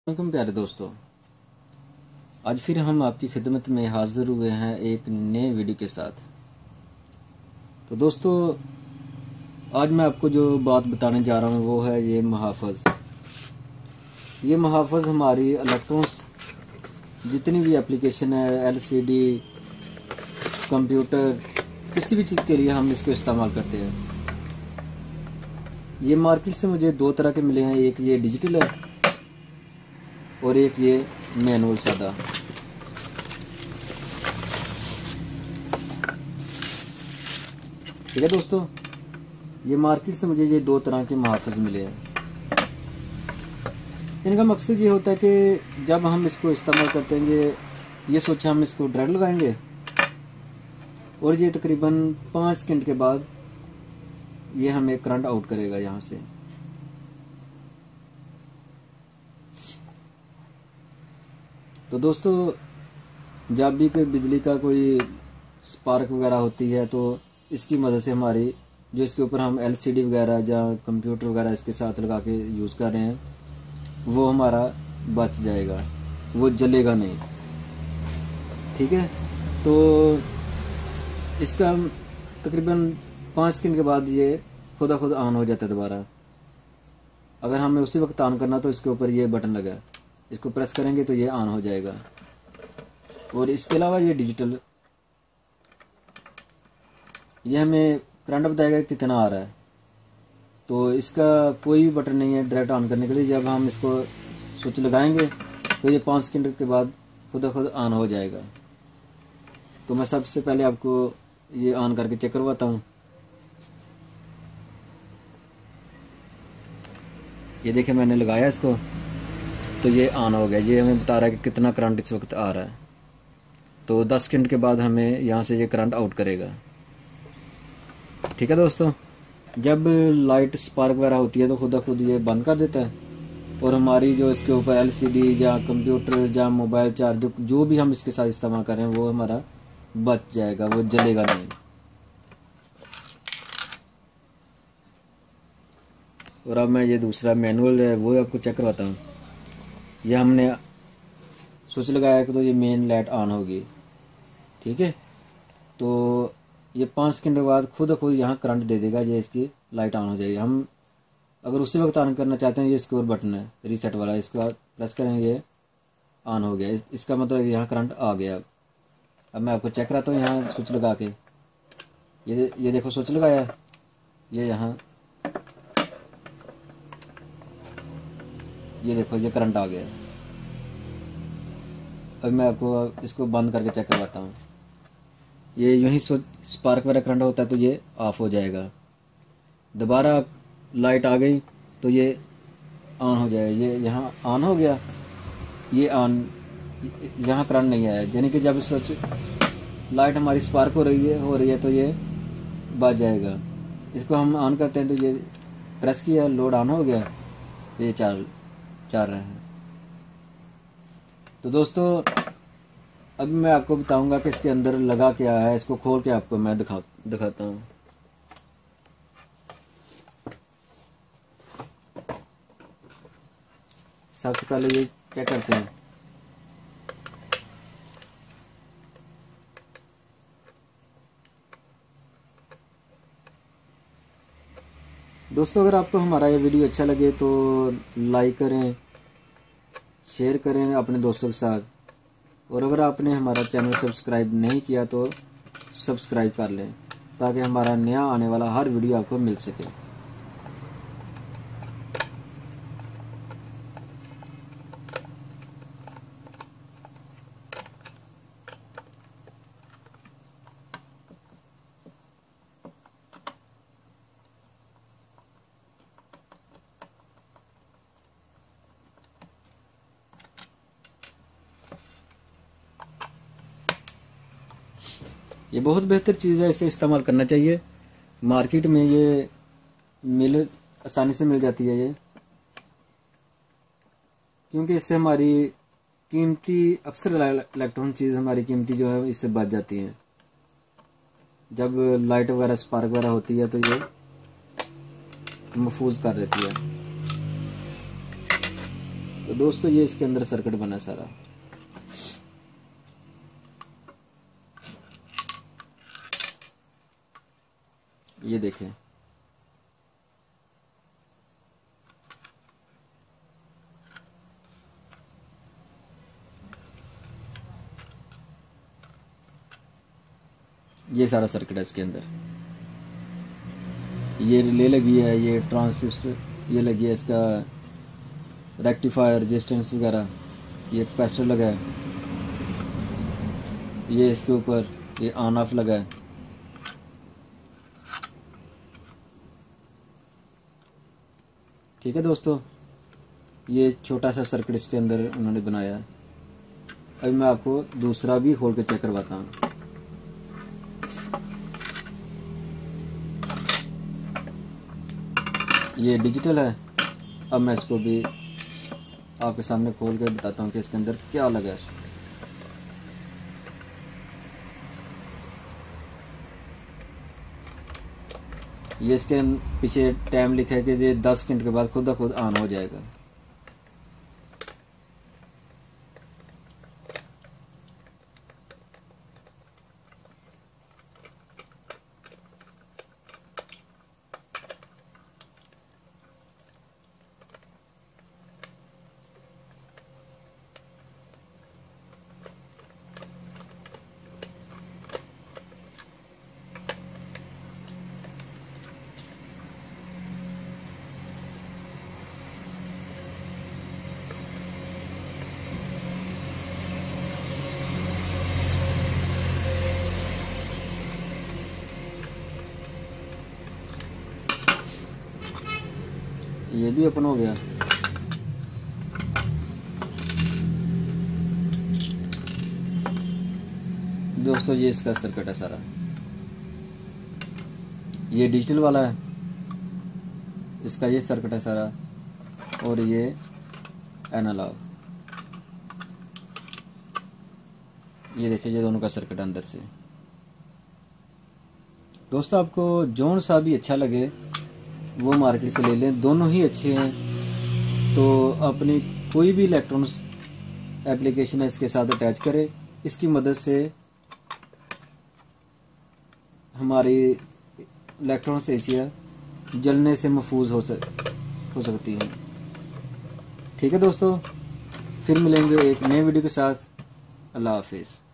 वालेकुम प्यारे दोस्तों, आज फिर हम आपकी खिदमत में हाजिर हुए हैं एक नए वीडियो के साथ। तो दोस्तों, आज मैं आपको जो बात बताने जा रहा हूँ वो है ये मुहाफ़ज़। ये मुहाफ़ज़ हमारी इलेक्ट्रॉनिक्स जितनी भी एप्लीकेशन है, एलसीडी, कंप्यूटर, किसी भी चीज़ के लिए हम इसको इस्तेमाल करते हैं। ये मार्केट से मुझे दो तरह के मिले हैं, एक ये डिजिटल है और एक ये मैनुअल सादा। ठीक है दोस्तों, ये मार्केट से मुझे ये दो तरह के मुहाफ़िज़ मिले हैं। इनका मकसद ये होता है कि जब हम इसको इस्तेमाल करते हैं, ये सोचा हम इसको डायरेक्ट लगाएंगे और ये तकरीबन 5 सेकंड के बाद ये हमें करंट आउट करेगा यहाँ से। तो दोस्तों, जब भी कोई बिजली का कोई स्पार्क वगैरह होती है तो इसकी मदद से हमारी जो इसके ऊपर हम एलसीडी वगैरह या कंप्यूटर वगैरह इसके साथ लगा के यूज़ कर रहे हैं वो हमारा बच जाएगा, वो जलेगा नहीं। ठीक है, तो इसका तकरीबन 5 सेकंड के बाद ये खुदा खुद ऑन हो जाता है दोबारा। अगर हमें उसी वक्त ऑन करना तो इसके ऊपर ये बटन लगा है, इसको प्रेस करेंगे तो ये ऑन हो जाएगा। और इसके अलावा ये डिजिटल, ये हमें करंट बताएगा कितना आ रहा है। तो इसका कोई भी बटन नहीं है डायरेक्ट ऑन करने के लिए। जब हम इसको स्विच लगाएंगे तो ये 5 सेकंड के बाद खुद खुद ऑन हो जाएगा। तो मैं सबसे पहले आपको ये ऑन करके चेक करवाता हूँ। ये देखिए, मैंने लगाया इसको तो ये ऑन हो गया। ये हमें बता रहा है कि कितना करंट इस वक्त आ रहा है। तो 10 सेकंड के बाद हमें यहाँ से ये करंट आउट करेगा। ठीक है दोस्तों, जब लाइट स्पार्क वगैरह होती है तो खुद खुद ये बंद कर देता है और हमारी जो इसके ऊपर एलसीडी या कंप्यूटर या मोबाइल चार्ज जो भी हम इसके साथ इस्तेमाल कर रहे हैं वो हमारा बच जाएगा, वो जलेगा नहीं। और अब मैं ये दूसरा मैनुअल है वो आपको चेक करवाता हूँ। ये हमने स्विच लगाया तो ये मेन लाइट ऑन होगी। ठीक है, तो ये 5 सेकंड के बाद खुद खुद यहाँ करंट दे देगा, ये इसकी लाइट ऑन हो जाएगी। हम अगर उसी वक्त ऑन करना चाहते हैं, ये इसके ऊपर बटन है रीसेट वाला, इसके बाद प्रेस करेंगे ये ऑन हो गया। इसका मतलब यहाँ करंट आ गया। अब मैं आपको चेक कराता हूँ यहाँ स्विच लगा के। ये देखो स्विच लगाया, ये यहाँ ये देखो ये करंट आ गया। अब मैं आपको इसको बंद करके चेक करवाता हूँ। ये यूं ही स्पार्क वगैरह करंट होता है तो ये ऑफ हो जाएगा। दोबारा लाइट आ गई तो ये ऑन हो जाएगा। ये यहाँ ऑन हो गया, ये ऑन, यहाँ करंट नहीं आया। यानी कि जब सच लाइट हमारी स्पार्क हो रही है तो ये बच जाएगा। इसको हम ऑन करते हैं तो ये प्रेस किया, लोड ऑन हो गया, ये चल रहा है। तो दोस्तों, अब मैं आपको बताऊंगा कि इसके अंदर लगा क्या है। इसको खोल के आपको मैं दिखाता हूँ। सबसे पहले ये चेक करते हैं। दोस्तों, अगर आपको हमारा ये वीडियो अच्छा लगे तो लाइक करें, शेयर करें अपने दोस्तों के साथ। और अगर आपने हमारा चैनल सब्सक्राइब नहीं किया तो सब्सक्राइब कर लें ताकि हमारा नया आने वाला हर वीडियो आपको मिल सके। ये बहुत बेहतर चीज़ है, इसे इस्तेमाल करना चाहिए। मार्केट में ये आसानी से मिल जाती है ये, क्योंकि इससे हमारी कीमती अक्सर इलेक्ट्रॉनिक चीज़ हमारी कीमती जो है इससे बच जाती हैं। जब लाइट वगैरह स्पार्क वगैरह होती है तो ये महफूज कर देती है। तो दोस्तों ये इसके अंदर सर्किट बना सारा। ये देखें, ये सारा सर्किट है इसके अंदर। ये रिले लगी है, ये ट्रांजिस्टर ये लगी है, इसका रेक्टिफायर रेजिस्टेंस वगैरह, ये कैपेसिटर लगा है, ये इसके ऊपर ये ऑन ऑफ लगा है। ठीक है दोस्तों, ये छोटा सा सर्किट इसके अंदर उन्होंने बनाया है। अभी मैं आपको दूसरा भी खोल के चेक करवाता हूँ। ये डिजिटल है। अब मैं इसको भी आपके सामने खोल के बताता हूँ कि इसके अंदर क्या लगा है। ये इसके पीछे टाइम लिखा है कि ये 10 सेकंड के बाद खुद ब खुद ऑन हो जाएगा। ये भी ओपन हो गया। दोस्तों ये इसका सर्किट है सारा। ये डिजिटल वाला है, इसका ये सर्किट है सारा, और ये एनालॉग। ये देखिए, ये दोनों का सर्किट अंदर से। दोस्तों आपको जोन सा भी अच्छा लगे वो मार्केट से ले लें, दोनों ही अच्छे हैं। तो अपनी कोई भी इलेक्ट्रॉनिक्स एप्लीकेशन है इसके साथ अटैच करें। इसकी मदद से हमारी इलेक्ट्रॉनिक्स एशिया जलने से महफूज हो सकती है। ठीक है दोस्तों, फिर मिलेंगे एक नए वीडियो के साथ। अल्लाह हाफिज़।